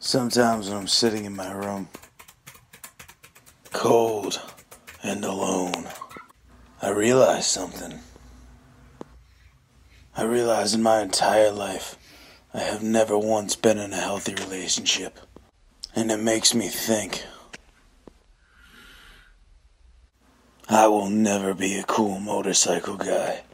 Sometimes when I'm sitting in my room, cold and alone, I realize something. I realize in my entire life, I have never once been in a healthy relationship. And it makes me think, I will never be a cool motorcycle guy.